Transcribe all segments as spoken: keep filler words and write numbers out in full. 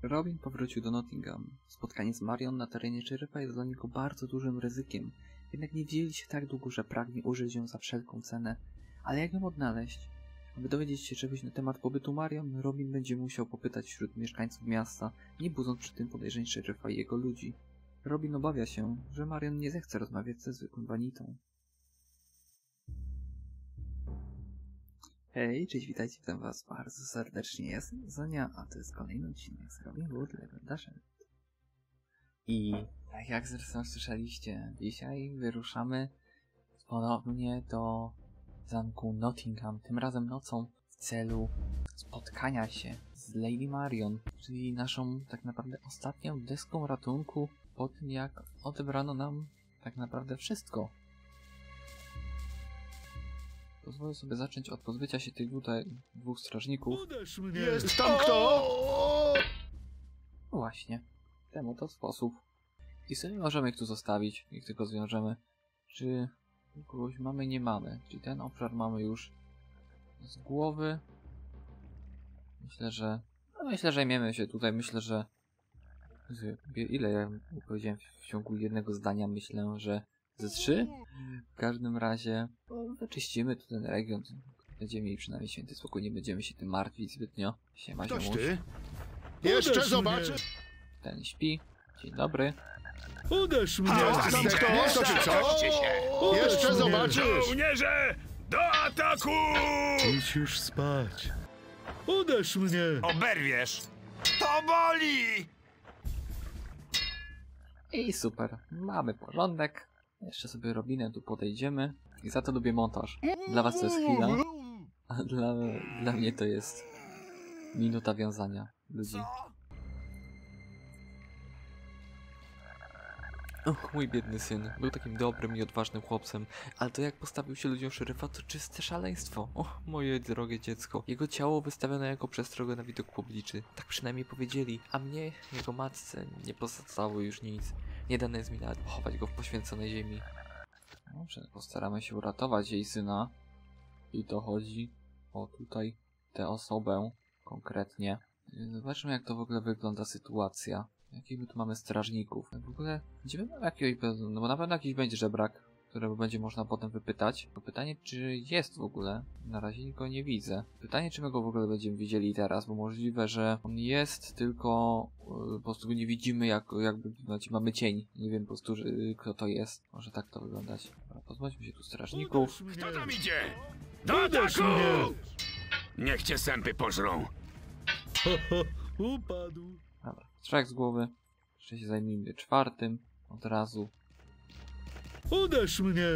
Robin powrócił do Nottingham. Spotkanie z Marion na terenie szeryfa jest dla niego bardzo dużym ryzykiem. Jednak nie wzięli się tak długo, że pragnie użyć ją za wszelką cenę. Ale jak ją odnaleźć? Aby dowiedzieć się czegoś na temat pobytu Marion, Robin będzie musiał popytać wśród mieszkańców miasta, nie budząc przy tym podejrzeń szeryfa i jego ludzi. Robin obawia się, że Marion nie zechce rozmawiać ze zwykłym banitą. Hej, cześć, witajcie, witam was bardzo serdecznie. Jestem Zania, a to jest kolejny odcinek z Robin Hood Legendarz. I tak jak zresztą słyszeliście, dzisiaj wyruszamy ponownie do zamku Nottingham, tym razem nocą, w celu spotkania się z Lady Marion, czyli naszą tak naprawdę ostatnią deską ratunku po tym, jak odebrano nam tak naprawdę wszystko. Pozwolę sobie zacząć od pozbycia się tych tutaj dwóch strażników. Jest tam kto? No właśnie, w ten oto sposób. I sobie możemy ich tu zostawić, ich tylko zwiążemy. Czy kogoś mamy? Nie mamy. Czyli ten obszar mamy już z głowy. Myślę, że... No myślę, że zajmiemy się tutaj. Myślę, że... Ile ja powiedziałem w ciągu jednego zdania? Myślę, że ze trzy? W każdym razie no, wyczyścimy tu ten region. Będziemy mieli przynajmniej święty spokój. Nie będziemy się tym martwić zbytnio. Siema, Ktoś ziomuś. ty? Jeszcze zobaczysz. Ten śpi. Dzień dobry. Uderz mnie! Jest tam kto? To czy co? Jeszcze zobaczysz. Żołnierze! Do ataku! Idź już spać. Uderz mnie! Oberwiesz! To boli! I super. Mamy porządek. Jeszcze sobie Robinem tu podejdziemy. I za to lubię montaż. Dla was to jest chwila, a dla, dla mnie to jest minuta wiązania ludzi. Och, mój biedny syn. Był takim dobrym i odważnym chłopcem, ale to jak postawił się ludziom szeryfa, to czyste szaleństwo. Och, moje drogie dziecko. Jego ciało wystawione jako przestrogę na widok publiczny. Tak przynajmniej powiedzieli, a mnie, jego matce, nie pozostało już nic. Nie dane jest mi nawet pochować go w poświęconej ziemi. Dobrze, postaramy się uratować jej syna. I to chodzi o tutaj tę osobę konkretnie. Zobaczmy, jak to w ogóle wygląda sytuacja. Jakich my tu mamy strażników? W ogóle będziemy miał jakiegoś, no bo na pewno jakiś będzie żebrak, którego będzie można potem wypytać. To pytanie, czy jest w ogóle? Na razie go nie widzę. Pytanie, czy my go w ogóle będziemy widzieli teraz, bo możliwe, że on jest, tylko yy, po prostu go nie widzimy, jak, jakby znaczy, mamy cień. Nie wiem po prostu, że, yy, kto to jest. Może tak to wyglądać. Dobra, pozbądźmy się tu strażników. Kto tam idzie? Do ataku! Niech cię sępy pożrą. Ho, ho, upadł. Dobra, strzech z głowy. Jeszcze się zajmijmy czwartym od razu. Uderz mnie!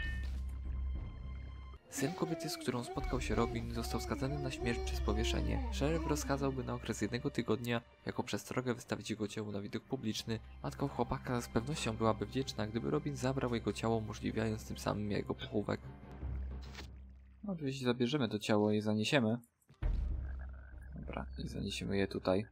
Syn kobiety, z którą spotkał się Robin, został skazany na śmierć przez powieszenie. Szeryf rozkazałby na okres jednego tygodnia jako przestrogę wystawić jego ciało na widok publiczny. Matka chłopaka z pewnością byłaby wdzięczna, gdyby Robin zabrał jego ciało, umożliwiając tym samym jego pochówek. No, oczywiście zabierzemy to ciało i zaniesiemy. Dobra, i zaniesiemy je tutaj.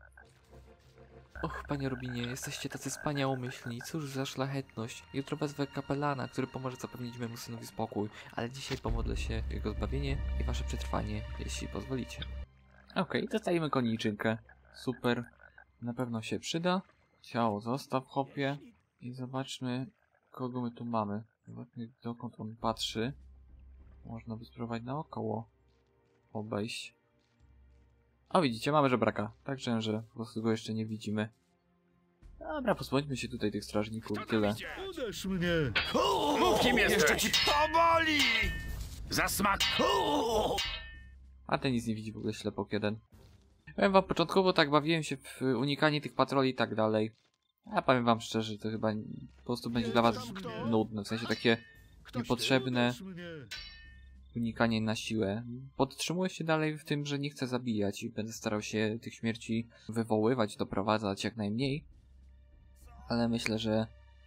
Och, panie Robinie, jesteście tacy wspaniałomyślni, cóż za szlachetność. Jutro wezwę kapelana, który pomoże zapewnić memu synowi spokój, ale dzisiaj pomodlę się o jego zbawienie i wasze przetrwanie, jeśli pozwolicie. Okej, okay, dostajemy koniczynkę. Super, na pewno się przyda. Ciało zostaw, chłopie. I zobaczmy, kogo my tu mamy. Zobaczmy, dokąd on patrzy. Można by spróbować naokoło obejść. O, widzicie, mamy żebraka. Także, że po prostu go jeszcze nie widzimy. Dobra, pozbądźmy się tutaj tych strażników i tyle. Uderz mnie! Mów, kim jesteś! To boli! Za smak! A ten nic nie widzi, w ogóle ślepok jeden. Powiem wam, początkowo tak bawiłem się w unikanie tych patroli i tak dalej. A powiem wam szczerze, to chyba po prostu będzie dla was nudne. W sensie takie niepotrzebne unikanie na siłę. Podtrzymuję się dalej w tym, że nie chcę zabijać i będę starał się tych śmierci wywoływać, doprowadzać jak najmniej. Ale myślę, że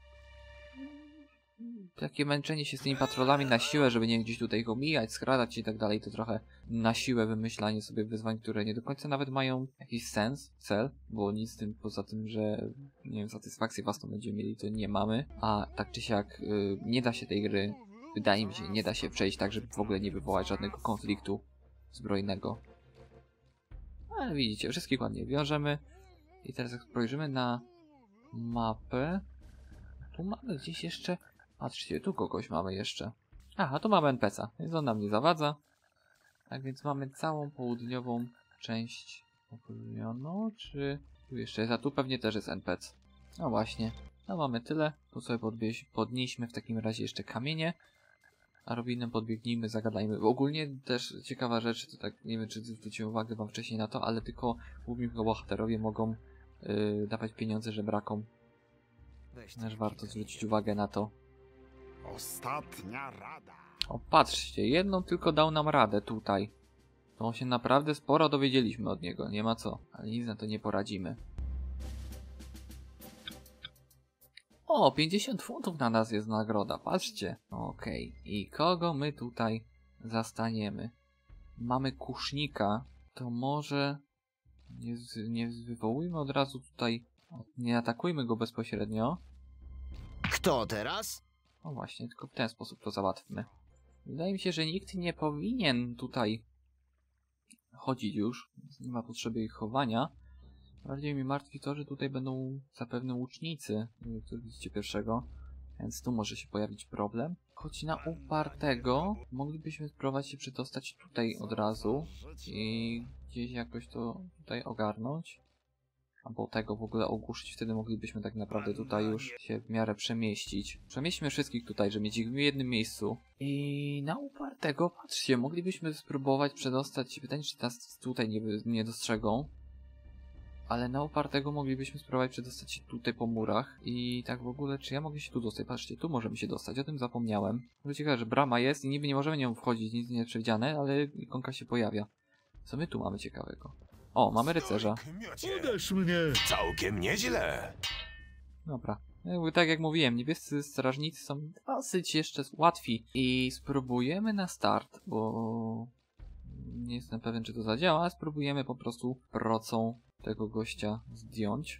takie męczenie się z tymi patrolami na siłę, żeby nie gdzieś tutaj go mijać, skradać i tak dalej, to trochę na siłę wymyślanie sobie wyzwań, które nie do końca nawet mają jakiś sens, cel, bo nic z tym poza tym, że nie wiem, satysfakcję własną będziemy mieli, to nie mamy. A tak czy siak yy, nie da się tej gry, wydaje mi się, nie da się przejść tak, żeby w ogóle nie wywołać żadnego konfliktu zbrojnego. Ale widzicie, wszystkich ładnie wiążemy. I teraz jak spojrzymy na mapę, tu mamy gdzieś jeszcze, patrzcie, tu kogoś mamy jeszcze. Aha, tu mamy N P C a, więc on nam nie zawadza. Tak więc mamy całą południową część opróżnioną, czy tu jeszcze jest, a tu pewnie też jest N P C. No właśnie, no mamy tyle, tu sobie podwieź, podnieśmy w takim razie jeszcze kamienie. A Robinem podbiegnijmy, zagadajmy. Ogólnie też ciekawa rzecz, to tak nie wiem czy zwróciłem uwagę wam wcześniej na to, ale tylko główni bohaterowie mogą yy, dawać pieniądze żebrakom. Też warto zwrócić uwagę na to. Ostatnia rada. O, patrzcie, jedną tylko dał nam radę tutaj. To się naprawdę sporo dowiedzieliśmy od niego, nie ma co. Ale nic na to nie poradzimy. O, pięćdziesiąt funtów na nas jest nagroda, patrzcie. Okej, okay. I kogo my tutaj zastaniemy? Mamy kusznika, to może nie, z, nie wywołujmy od razu tutaj, nie atakujmy go bezpośrednio. Kto teraz? No właśnie, tylko w ten sposób to załatwmy. Wydaje mi się, że nikt nie powinien tutaj chodzić już, nie ma potrzeby ich chowania. Bardziej mi martwi to, że tutaj będą zapewne łucznicy, których widzicie pierwszego, więc tu może się pojawić problem. Choć na upartego moglibyśmy spróbować się przedostać tutaj od razu i gdzieś jakoś to tutaj ogarnąć. Albo tego w ogóle ogłuszyć, wtedy moglibyśmy tak naprawdę tutaj już się w miarę przemieścić. Przemieśćmy wszystkich tutaj, żeby mieć ich w jednym miejscu. I na upartego, patrzcie, moglibyśmy spróbować przedostać się, pytanie czy nas tutaj nie, nie dostrzegą. Ale na upartego moglibyśmy spróbować przedostać się tutaj po murach. I tak w ogóle, czy ja mogę się tu dostać? Patrzcie, tu możemy się dostać, o tym zapomniałem. To ciekawe, że brama jest i niby nie możemy nią wchodzić, nic nie przewidziane, ale ikonka się pojawia. Co my tu mamy ciekawego? O, mamy rycerza. Uderz mnie! Całkiem nieźle. Dobra. Jakby tak jak mówiłem, niebiescy strażnicy są dosyć jeszcze łatwi. I spróbujemy na start, bo nie jestem pewien, czy to zadziała, ale spróbujemy po prostu procą tego gościa zdjąć.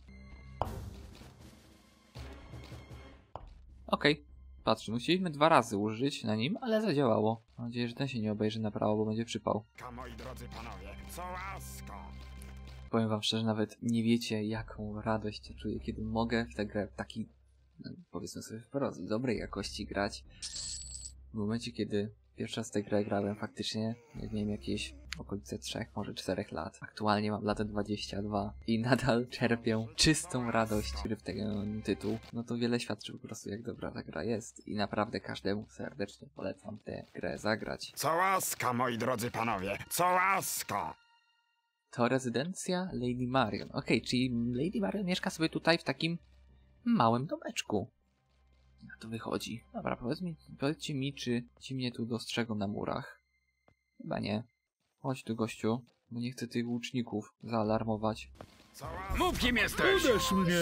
Okej. Okay. Patrz, musieliśmy dwa razy użyć na nim, ale zadziałało. Mam nadzieję, że ten się nie obejrzy na prawo, bo będzie przypał. Moi drodzy panowie, co łaska. Powiem wam szczerze, nawet nie wiecie, jaką radość czuję, kiedy mogę w tę grę w taki, no, powiedzmy sobie wprost, dobrej jakości grać. W momencie, kiedy pierwszy raz w tę grę grałem faktycznie, jak miałem jakieś okolice trzech, może czterech lat. Aktualnie mam lat dwadzieścia dwa i nadal czerpię czystą radość gry w ten tytuł. No to wiele świadczy po prostu, jak dobra ta gra jest. I naprawdę każdemu serdecznie polecam tę grę zagrać. Co łaska, moi drodzy panowie, co łaska. To rezydencja Lady Marion. Okej, okay, czyli Lady Marion mieszka sobie tutaj w takim małym domeczku. Jak to wychodzi? Dobra, powiedz mi, powiedzcie mi, czy ci mnie tu dostrzegą na murach. Chyba nie. Chodź tu, gościu, bo nie chcę tych łuczników zaalarmować. Mów, kim jesteś! Uderz mnie!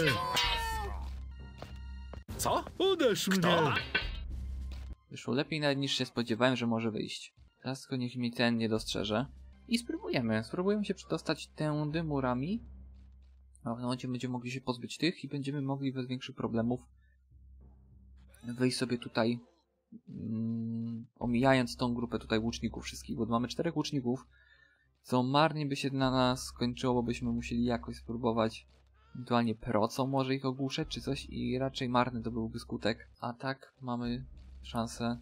Co? Uderz mnie! Wyszło lepiej nawet niż się spodziewałem, że może wyjść. Teraz tylko niech mi ten nie dostrzeże. I spróbujemy. Spróbujemy się przedostać tędy murami. A w momencie będziemy mogli się pozbyć tych i będziemy mogli bez większych problemów wyjść sobie tutaj, um, omijając tą grupę tutaj łuczników wszystkich, bo mamy czterech łuczników, co marnie by się na nas skończyło, bo byśmy musieli jakoś spróbować ewentualnie procą może ich ogłuszać czy coś i raczej marny to byłby skutek, a tak mamy szansę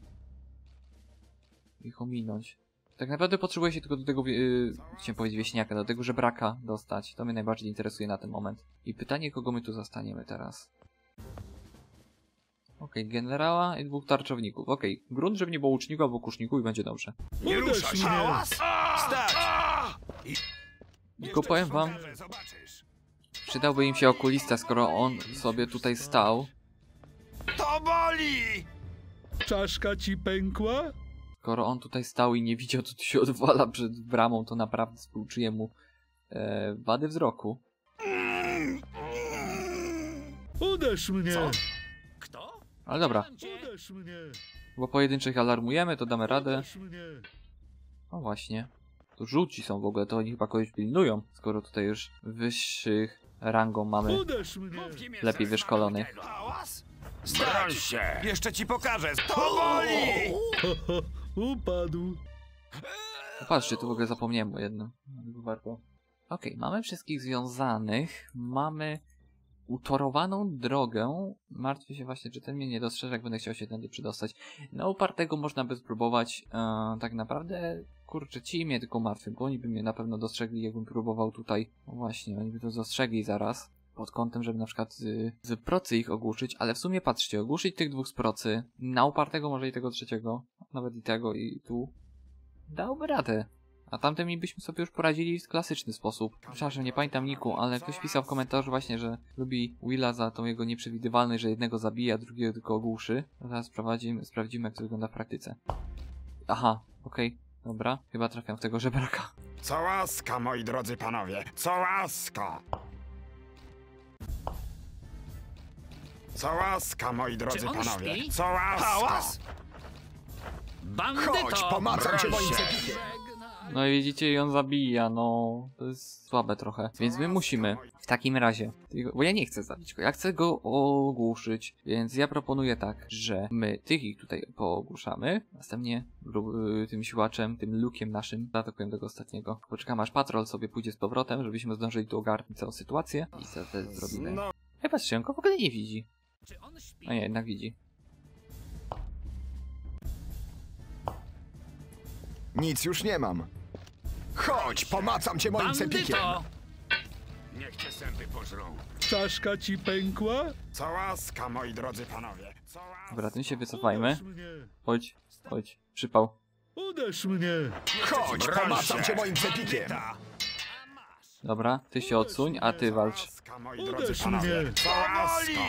ich ominąć. Tak naprawdę potrzebuję się tylko do tego, yy, chciałem powiedzieć wieśniaka, do tego żebraka dostać. To mnie najbardziej interesuje na ten moment. I pytanie, kogo my tu zastaniemy teraz. Okej, okay, generała i dwóch tarczowników. Okej, okay. Grunt, żeby nie było łuczników albo kuszników i będzie dobrze. Nie ruszaj się! Stać! Tylko powiem wam, przydałby im się okulista, skoro on sobie tutaj stał. To boli! Czaszka ci pękła? Skoro on tutaj stał i nie widział, co tu się odwala przed bramą, to naprawdę współczuję mu e, wady wzroku. Uderz mnie! Co? Kto? Ale dobra. Uderz mnie! Bo pojedynczych alarmujemy, to damy radę. Uderz mnie! No właśnie. To żółci są w ogóle, to oni chyba kogoś pilnują, skoro tutaj już wyższych rangą mamy Uderz mnie! lepiej wyszkolonych. Broń się! Jeszcze ci pokażę! To boli! Ho, ho, upadł. No patrzcie, tu w ogóle zapomniałem o jednym. Warto Okej, mamy wszystkich związanych, mamy utorowaną drogę. Martwię się właśnie, czy ten mnie nie dostrzeże, jak będę chciał się tędy przydostać. No, upartego można by spróbować. E, tak naprawdę, kurczę, ci mnie tylko martwią, bo oni by mnie na pewno dostrzegli, jakbym próbował tutaj. No właśnie, oni by to dostrzegli zaraz. Pod kątem, żeby na przykład y, z procy ich ogłuszyć, ale w sumie patrzcie, ogłuszyć tych dwóch z procy, na upartego może i tego trzeciego, nawet i tego i tu, dałby radę. A tamtymi byśmy sobie już poradzili w klasyczny sposób. Przepraszam, nie pamiętam niku, ale ktoś pisał w komentarzu właśnie, że lubi Willa za tą jego nieprzewidywalność, że jednego zabija, drugiego tylko ogłuszy. Zaraz sprawdzimy, sprawdzimy jak to wygląda w praktyce. Aha, okej, okay, dobra, chyba trafiam w tego żebraka. Co łaska, moi drodzy panowie, co łaska! Co łaska, moi drodzy Czy on panowie, śpi? co łaska! Hałas! Chodź, Bandyto! pomacam cię moim Proszę. cepikiem. No i widzicie, i on zabija, no to jest słabe trochę. Więc my musimy, w takim razie, bo ja nie chcę zabić go, ja chcę go ogłuszyć, więc ja proponuję tak, że my tych ich tutaj poogłuszamy, następnie tym siłaczem, tym lukiem naszym zaatakujemy tego ostatniego. Poczekam aż patrol sobie pójdzie z powrotem, żebyśmy zdążyli tu ogarnąć całą sytuację i co wtedy zrobimy. No, Ej, patrzcie, on go w ogóle nie widzi. Czy on śpi? A nie, jednak widzi. Nic już nie mam. Chodź, pomacam cię moim cepikiem. Bandyto! niech cię sępy pożrą. Czaszka ci pękła? Co łaska, moi drodzy panowie, co łaska! Dobra, tym się wycofajmy. Uderz mnie! Chodź, chodź, przypał. Uderz mnie! Chodź, pomacam cię moim cepikiem. Dobra, ty się odsuń, a ty Co walcz. łaska, moi drodzy Uderz panowie, mnie! co łaska!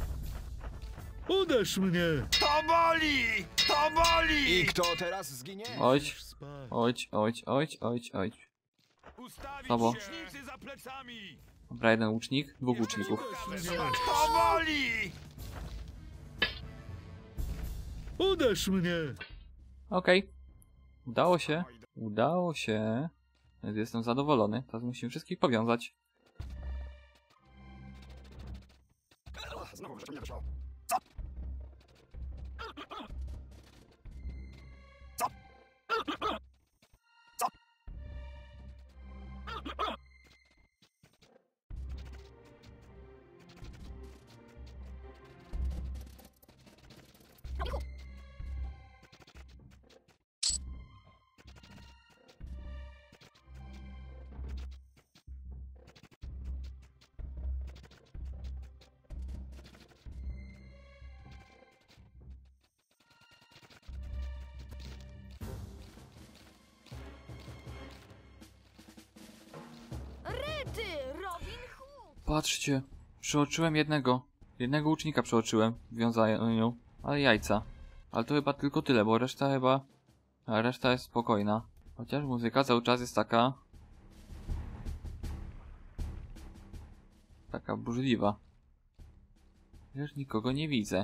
Uderz mnie! To boli! To boli! I kto teraz zginie? Chodź, Spać. chodź, chodź, chodź, chodź, chodź. Ustawić Słabo. się! Łucznicy za plecami! Dobra, jeden łucznik, dwóch łuczników. Uderz mnie! To boli! Uderz mnie! Okej. Udało się. Udało się. Więc jestem zadowolony. Teraz musimy wszystkich powiązać. Znowu, żeby nie wyszło. Rety, Robin Hood! Patrzcie. Przeoczyłem jednego. Jednego łucznika przeoczyłem. Wiązaniu. Ale jajca. Ale to chyba tylko tyle, bo reszta chyba... A reszta jest spokojna. Chociaż muzyka cały czas jest taka... Taka burzliwa. Już nikogo nie widzę.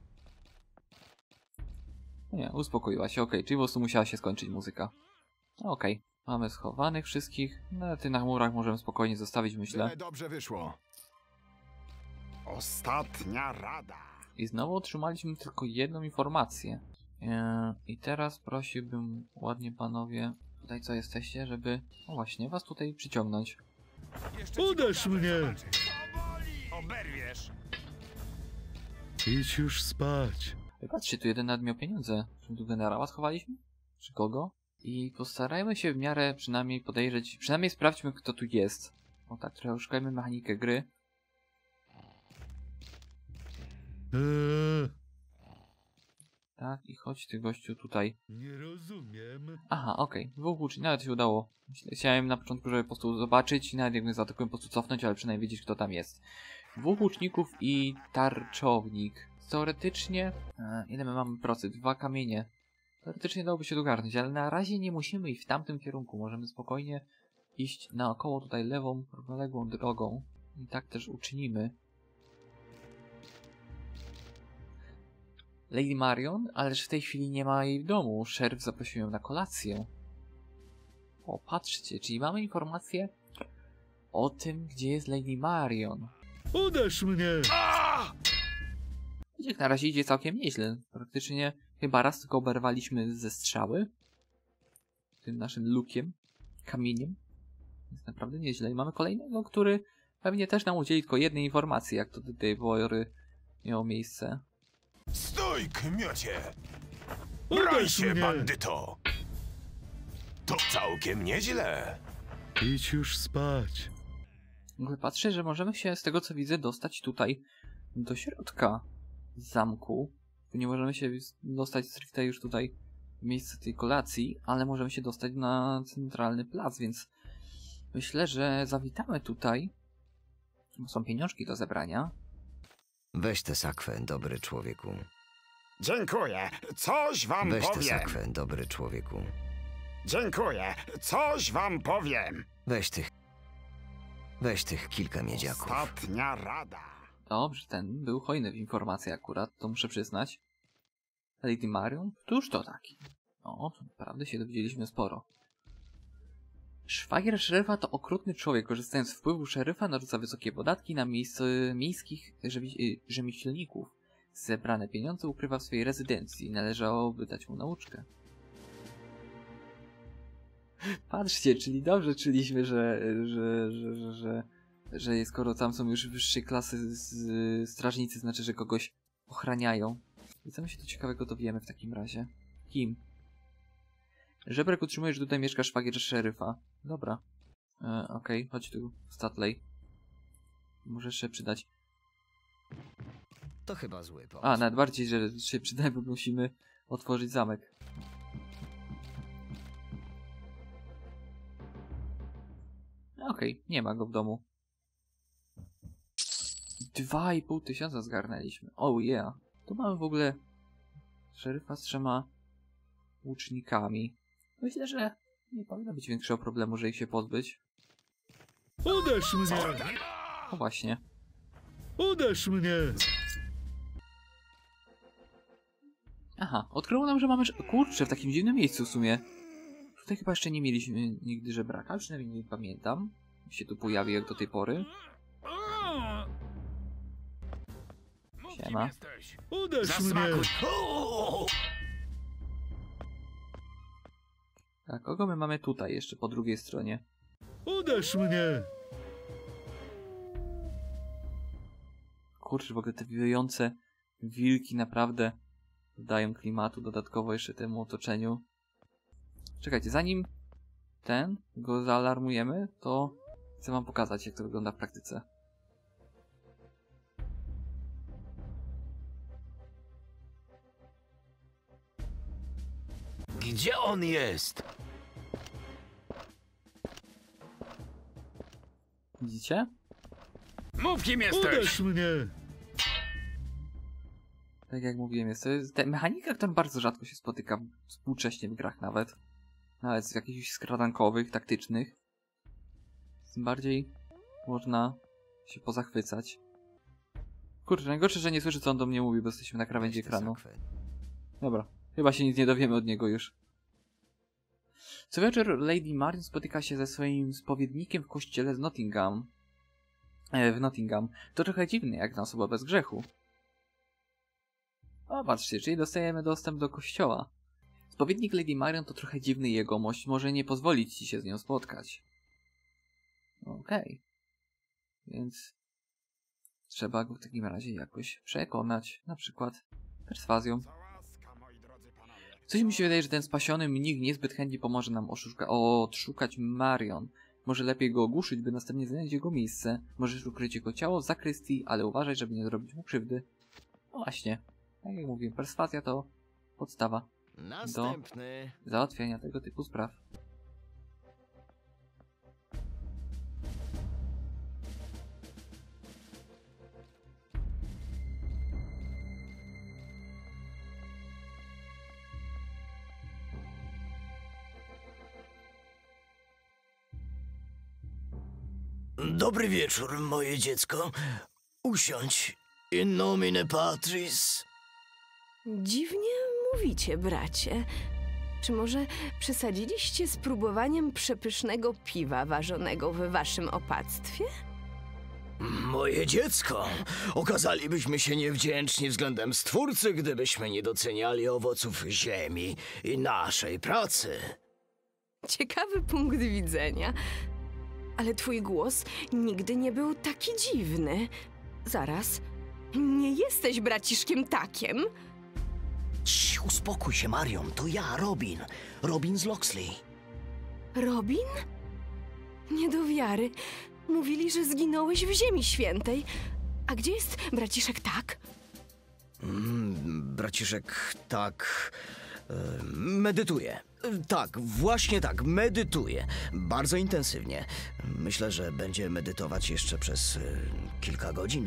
Nie, uspokoiła się, okej, okay, czyli po prostu musiała się skończyć muzyka. Okej, okay. Mamy schowanych wszystkich. No, ty na chmurach możemy spokojnie zostawić, myślę. Byle dobrze wyszło. Ostatnia rada. I znowu otrzymaliśmy tylko jedną informację. Eee, I teraz prosiłbym ładnie panowie, tutaj co jesteście, żeby, no właśnie, was tutaj przyciągnąć. Uderz mnie! Oberwiesz. Idź już spać. Patrzcie, tu jeden nawet miał pieniądze. Czy tu generała schowaliśmy? Czy kogo? I postarajmy się w miarę przynajmniej podejrzeć, przynajmniej sprawdźmy kto tu jest. O tak, trochę szukajmy mechanikę gry. Eee, Tak, i chodź ty gościu tutaj. nie rozumiem. Aha, okej, okay. Dwóch włóczni, nawet się udało. Chciałem na początku, żeby po prostu zobaczyć, nawet jak mnie zaatakują, po prostu cofnąć, ale przynajmniej wiedzieć kto tam jest. Dwóch łuczników i tarczownik. Teoretycznie... E, ile my mamy procent? Dwa kamienie. Teoretycznie dałoby się dogarnąć, ale na razie nie musimy iść w tamtym kierunku. Możemy spokojnie iść naokoło tutaj lewą, równoległą drogą. I tak też uczynimy. Lady Marion? Ależ w tej chwili nie ma jej w domu. Szeryf zaprosił ją na kolację. O, patrzcie, czyli mamy informację o tym, gdzie jest Lady Marion. Uderz mnie! Jak na razie idzie całkiem nieźle. Praktycznie chyba raz tylko oberwaliśmy ze strzały. Tym naszym lukiem, kamieniem. Jest naprawdę nieźle. I mamy kolejnego, który pewnie też nam udzieli tylko jednej informacji, jak to do tej pory miało miejsce. Stój, kmiocie! Uderz mnie! bandyto! To całkiem nieźle. Idź już spać. W ogóle patrzę, że możemy się z tego co widzę dostać tutaj do środka zamku. Nie możemy się dostać stricte już tutaj w miejsce tej kolacji, ale możemy się dostać na centralny plac, więc myślę, że zawitamy tutaj. Są pieniążki do zebrania. Weź tę sakwę, dobry człowieku. Dziękuję. Coś wam Weź tę powiem. sakwę, dobry człowieku. Dziękuję. Coś wam powiem. Weź tych... Weź tych kilka miedziaków. Ostatnia rada. Dobrze, ten był hojny w informacji akurat, to muszę przyznać. Lady Marion? Któż to taki? O, to naprawdę się dowiedzieliśmy sporo. Szwagier szeryfa to okrutny człowiek, korzystając z wpływu szeryfa narzuca wysokie podatki na miejsce miejskich rzemi rzemieślników. Zebrane pieniądze ukrywa w swojej rezydencji, należałoby dać mu nauczkę. Patrzcie, czyli dobrze czuliśmy, że, że, że, że, że, że skoro tam są już wyższej klasy z, strażnicy, znaczy, że kogoś ochraniają. I co my się tu ciekawego dowiemy w takim razie? Kim? Żebrek utrzymuje, że tutaj mieszka szwagier szeryfa. Dobra. E, Okej, okay. Chodź tu, Statley. Możesz się przydać. To chyba zły pomysł. A, nawet bardziej, że się przyda, bo musimy otworzyć zamek. Okej, okay, nie ma go w domu. Dwa i pół tysiąca zgarnęliśmy. Oh yeah. Tu mamy w ogóle szeryfa z trzema łucznikami. Myślę, że nie powinno być większego problemu, że ich się pozbyć. Uderz mnie! No właśnie. Uderz mnie! Aha, odkryło nam, że mamy... Kurczę, w takim dziwnym miejscu w sumie. Tutaj chyba jeszcze nie mieliśmy nigdy żebraka, przynajmniej nie pamiętam. Się tu pojawił jak do tej pory. Siema. Uderz mnie! A kogo my mamy tutaj jeszcze po drugiej stronie? Uderz mnie! Kurczę, w ogóle te wijące wilki naprawdę dodają klimatu dodatkowo jeszcze temu otoczeniu. Czekajcie, zanim ten go zaalarmujemy, to chcę wam pokazać, jak to wygląda w praktyce. Gdzie on jest? Widzicie? Mów, kim jesteś! Uderz mnie! Tak jak mówiłem, jest to jest ta mechanika, która bardzo rzadko się spotyka współcześnie w grach nawet. Nawet w jakichś skradankowych, taktycznych. Tym bardziej można się pozachwycać. Kurczę, najgorsze, że nie słyszę, co on do mnie mówi, bo jesteśmy na krawędzi ekranu. Dobra, chyba się nic nie dowiemy od niego już. Co wieczór Lady Marion spotyka się ze swoim spowiednikiem w kościele z Nottingham. E, w Nottingham. To trochę dziwne, jak na osobę bez grzechu. O, patrzcie, czyli dostajemy dostęp do kościoła. Spowiednik Lady Marion to trochę dziwny jegomość, może nie pozwolić ci się z nią spotkać. Okej. Okay. Więc trzeba go w takim razie jakoś przekonać, na przykład perswazją. Coś mi się wydaje, że ten spasiony mnich niezbyt chętnie pomoże nam oszuka odszukać Marion. Może lepiej go ogłuszyć, by następnie znaleźć jego miejsce. Możesz ukryć jego ciało w zakrystii, ale uważaj, żeby nie zrobić mu krzywdy. No właśnie, tak jak mówiłem, perswazja to podstawa Następny. do załatwiania tego typu spraw. Dobry wieczór, moje dziecko. Usiądź. In nomine Patris. Dziwnie mówicie, bracie. Czy może przesadziliście z próbowaniem przepysznego piwa ważonego w waszym opactwie? Moje dziecko, okazalibyśmy się niewdzięczni względem Stwórcy, gdybyśmy nie doceniali owoców ziemi i naszej pracy. Ciekawy punkt widzenia. ale twój głos nigdy nie był taki dziwny. Zaraz, nie jesteś braciszkiem Takiem? Cii, uspokój się, Marion. To ja, Robin. Robin z Locksley. Robin? Nie do wiary. Mówili, że zginąłeś w Ziemi Świętej. A gdzie jest braciszek Tak? Mm, braciszek, tak... e, medytuje. E, Tak, właśnie tak, medytuje. Bardzo intensywnie. Myślę, że będzie medytować jeszcze przez e, kilka godzin.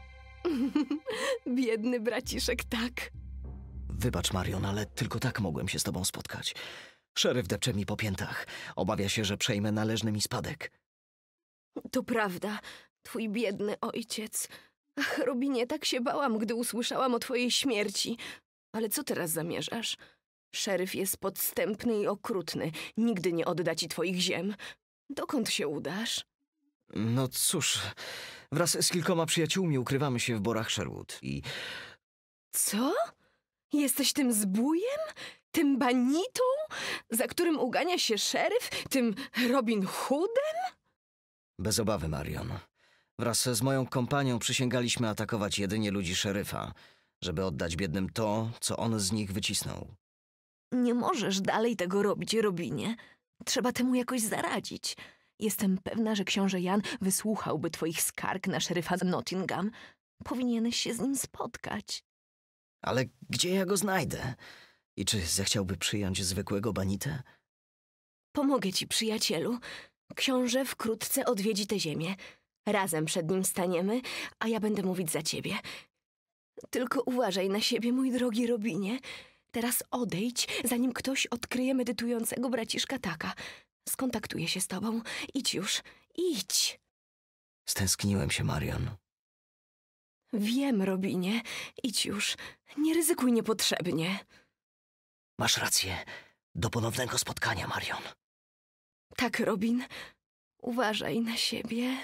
Biedny braciszek Tak. Wybacz, Marion, ale tylko tak mogłem się z tobą spotkać. Szeryf depcze mi po piętach. Obawia się, że przejmę należny mi spadek. To prawda, twój biedny ojciec. Ach, Robinie, tak się bałam, gdy usłyszałam o twojej śmierci. Ale co teraz zamierzasz? Szeryf jest podstępny i okrutny. Nigdy nie odda ci twoich ziem. Dokąd się udasz? No cóż, wraz z kilkoma przyjaciółmi ukrywamy się w borach Sherwood i... Co? Jesteś tym zbójem? Tym banitą? Za którym ugania się szeryf? Tym Robin Hoodem? Bez obawy, Marion. Wraz z moją kompanią przysięgaliśmy atakować jedynie ludzi szeryfa, żeby oddać biednym to, co on z nich wycisnął. Nie możesz dalej tego robić, Robinie. Trzeba temu jakoś zaradzić. Jestem pewna, że książę Jan wysłuchałby twoich skarg na szeryfa z Nottingham. Powinieneś się z nim spotkać. Ale gdzie ja go znajdę? I czy zechciałby przyjąć zwykłego banitę? Pomogę ci, przyjacielu. Książę wkrótce odwiedzi tę ziemię. Razem przed nim staniemy, a ja będę mówić za ciebie. Tylko uważaj na siebie, mój drogi Robinie. Teraz odejdź, zanim ktoś odkryje medytującego braciszka Taka. Skontaktuję się z tobą. Idź już, idź. Stęskniłem się, Marion. Wiem, Robinie. Idź już. Nie ryzykuj niepotrzebnie. Masz rację. Do ponownego spotkania, Marion. Tak, Robin. Uważaj na siebie.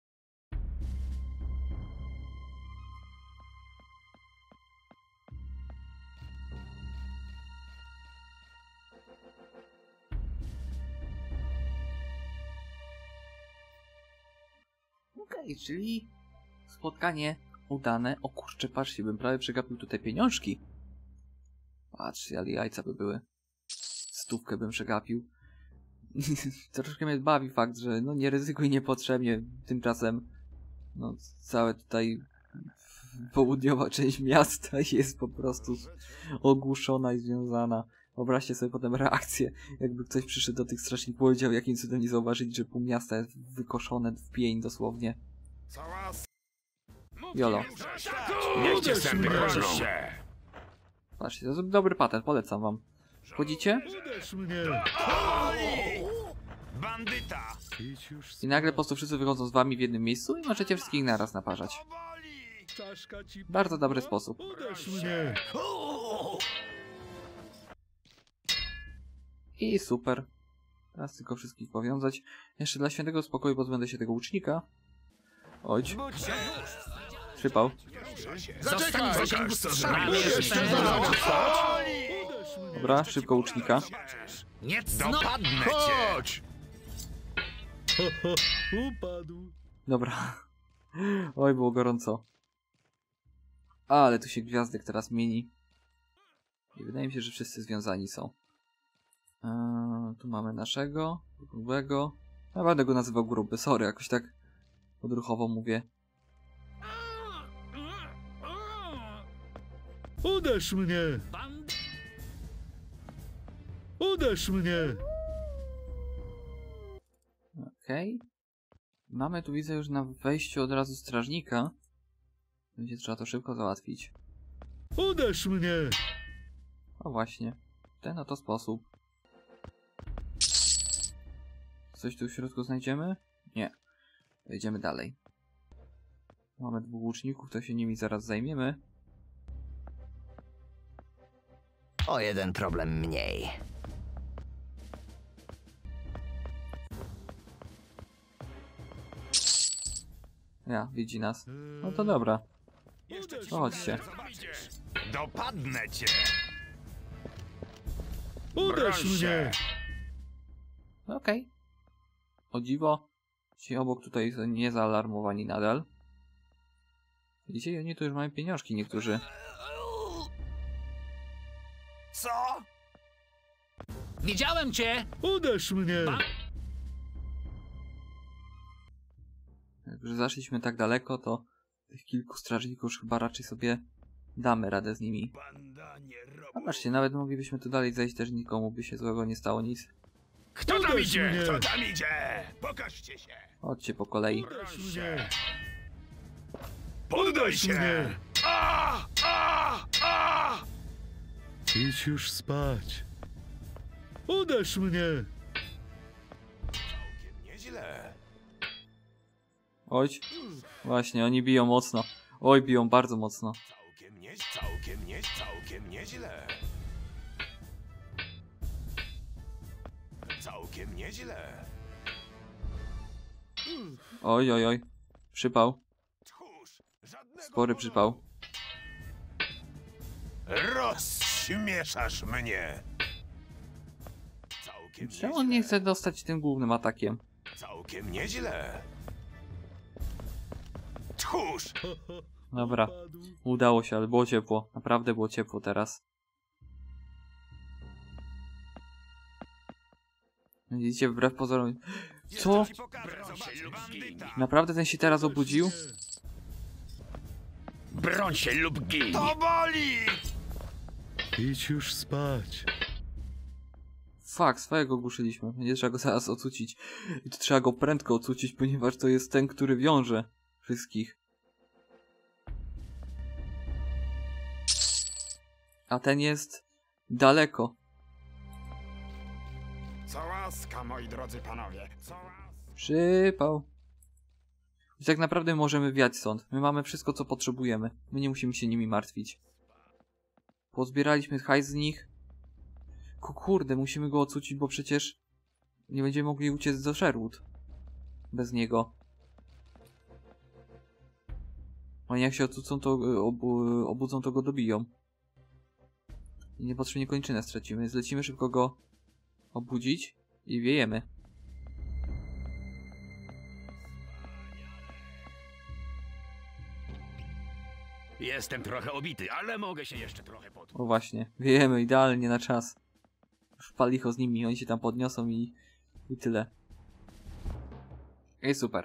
Okej, czyli spotkanie udane. O kurczę, patrzcie, bym prawie przegapił tutaj pieniążki. Patrzcie, ale jajca by były. Stówkę bym przegapił. Troszkę mnie bawi fakt, że no nie ryzykuj niepotrzebnie. Tymczasem no całe tutaj południowa część miasta jest po prostu ogłuszona i związana. Wyobraźcie sobie potem reakcję, jakby ktoś przyszedł do tych strażników, powiedział, jakim cudem nie zauważyć, że pół miasta jest wykoszone w pień dosłownie. Jolo. Niech cię sępy kończą się. Patrzcie, to jest dobry patent, polecam wam. Wchodzicie Uderz mnie! Bandyta! Idź już, i nagle po prostu wszyscy wychodzą z wami w jednym miejscu i możecie wszystkich naraz naparzać. czaszka ci... Bardzo dobry sposób. Uderz mnie! I super. Teraz tylko wszystkich powiązać. Jeszcze dla świętego spokoju pozbędę się tego łucznika. Chodź. Przypał. Zostań w zasięgu strzału! Dobra, szybko łucznika. Nie dopadnę cię! Ho, ho, upadł. Dobra. Oj, było gorąco. Ale tu się gwiazdek teraz mieni. I wydaje mi się, że wszyscy związani są. Eee, tu mamy naszego, grubego. Ja będę go nazywał gruby, sorry, jakoś tak odruchowo mówię. Uderz mnie! Uderz mnie! Okej. Okay. Mamy tu, widzę, już na wejściu od razu strażnika. Będzie trzeba to szybko załatwić. Uderz mnie! O właśnie. W ten oto sposób. Coś tu w środku znajdziemy? Nie. Idziemy dalej. Mamy dwóch łuczników, to się nimi zaraz zajmiemy. O jeden problem mniej. Ja, widzi nas. No to dobra. Uderz No chodźcie. Dopadnę cię! Uderz Broń się. mnie! Okej. Okay. O dziwo. Ci obok tutaj są niezaalarmowani nadal. Widzicie, oni tu już mają pieniążki niektórzy. Co? Widziałem cię! Uderz mnie! Jak już zaszliśmy tak daleko, to tych kilku strażników już chyba raczej sobie damy radę z nimi. Zobaczcie, nawet moglibyśmy tu dalej zejść, też nikomu by się złego nie stało nic. Kto tam Uderz idzie? mnie! Kto tam idzie? Pokażcie się! Chodźcie po kolei. Uderz mnie! Poddaj Uderz się! mnie! A! A! A! Idź już spać. Uderz mnie! Nieźle. Oj, właśnie, oni biją mocno. Oj, biją bardzo mocno. Całkiem nie, całkiem nie, całkiem nieźle. Całkiem nieźle. Oj, oj, oj. Przypał. Tchórz, żadnego Spory honoru. przypał. Rozśmieszasz mnie. Całkiem Czemu on nie nieźle. chce dostać tym głównym atakiem? Całkiem nieźle. Tchórz! Dobra, Padł. udało się, ale było ciepło. Naprawdę było ciepło teraz. Widzicie, wbrew pozorom... Co? Broń się lub zgiń. Naprawdę ten się teraz obudził? Broń się lub gin. To boli! Idź już spać. Fuck, swojego ogłuszyliśmy. Będzie trzeba go zaraz ocucić. I to trzeba go prędko ocucić, ponieważ to jest ten, który wiąże wszystkich. A ten jest daleko. Co łaska, moi drodzy panowie. Co łaska. Przypał. I tak naprawdę możemy wiać stąd. My mamy wszystko, co potrzebujemy. My nie musimy się nimi martwić. Pozbieraliśmy hajs z nich. Ku kurde, musimy go ocucić, bo przecież nie będziemy mogli uciec do Sherwood. Bez niego. Oni jak się ocucą, to y, obu, obudzą, to go dobiją. I niepotrzebnie kończynę stracimy. Zlecimy szybko go obudzić i wiejemy. Jestem trochę obity, ale mogę się jeszcze trochę pod... O właśnie, wiejemy idealnie na czas. Wpal licho z nimi, oni się tam podniosą i, i tyle. Ej, super.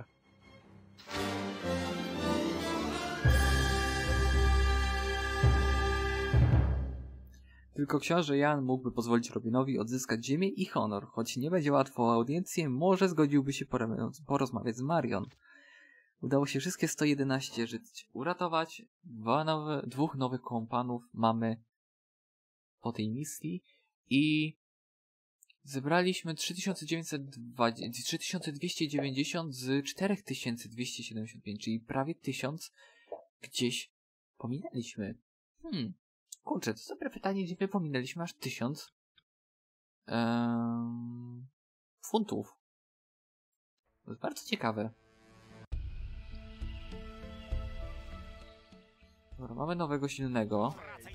Tylko książę Jan mógłby pozwolić Robinowi odzyskać ziemię i honor. Choć nie będzie łatwo o audiencję, może zgodziłby się porozmawiać z Marion. Udało się wszystkie sto jedenaście żyć uratować. Dwa nowe, dwóch nowych kompanów mamy po tej misji i zebraliśmy trzy tysiące dwieście dziewięćdziesiąt z cztery tysiące dwieście siedemdziesiąt pięć, czyli prawie tysiąc gdzieś pominęliśmy. Hmm, kurczę, to dobre pytanie, gdzie my pominęliśmy aż tysiąc um, funtów. To jest bardzo ciekawe. Dobra, mamy nowego silnego.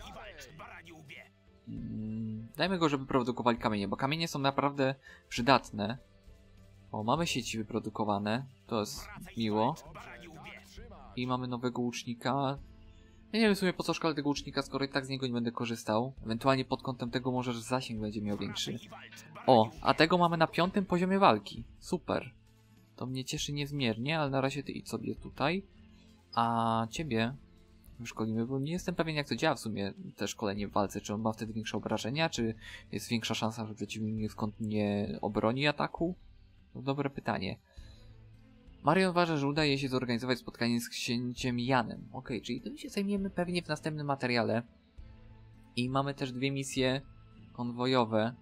Mm, dajmy go, żeby produkowali kamienie, bo kamienie są naprawdę przydatne. O, mamy sieci wyprodukowane. To jest miło. I mamy nowego łucznika. Ja nie wiem w sumie po co szkole tego łucznika, skoro i tak z niego nie będę korzystał. Ewentualnie pod kątem tego może że zasięg będzie miał większy. O, a tego mamy na piątym poziomie walki. Super. To mnie cieszy niezmiernie, ale na razie ty idź sobie tutaj. A ciebie wyszkolimy, bo nie jestem pewien jak to działa w sumie te szkolenie w walce. Czy on ma wtedy większe obrażenia, czy jest większa szansa, że przeciwnik skąd nie obroni ataku? To dobre pytanie. Marion uważa, że udaje się zorganizować spotkanie z księciem Janem. Okej, okay, czyli tym się zajmiemy pewnie w następnym materiale. I mamy też dwie misje konwojowe.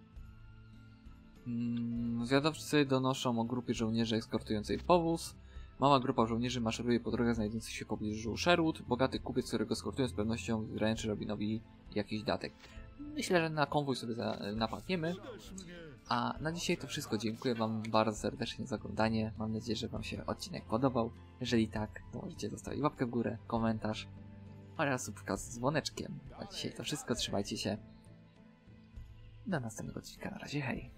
Hmm, zwiadowcy donoszą o grupie żołnierzy eskortującej powóz. Mała grupa żołnierzy maszeruje po drogach znajdujących się w pobliżu Sherwood. Bogaty kupiec, którego eskortują, z pewnością wręczy Robinowi jakiś datek. Myślę, że na konwój sobie napadniemy. A na dzisiaj to wszystko. Dziękuję wam bardzo serdecznie za oglądanie. Mam nadzieję, że wam się odcinek podobał. Jeżeli tak, to możecie zostawić łapkę w górę, komentarz oraz subskrypcję z dzwoneczkiem. Na dzisiaj to wszystko. Trzymajcie się. Do następnego odcinka. Na razie, hej.